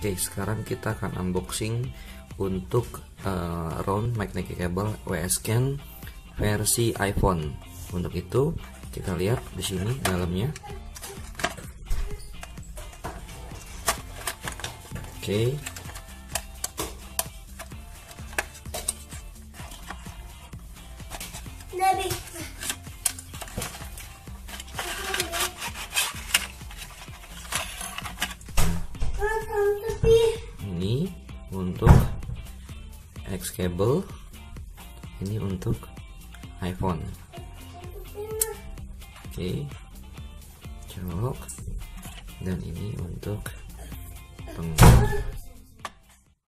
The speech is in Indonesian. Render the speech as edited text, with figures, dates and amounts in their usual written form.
Oke, sekarang kita akan unboxing untuk round magnetic cable wsken versi iPhone. Untuk itu kita lihat di sini dalamnya. Oke. Ini untuk X cable, ini untuk iPhone. Oke, colok, dan ini untuk penggunaan.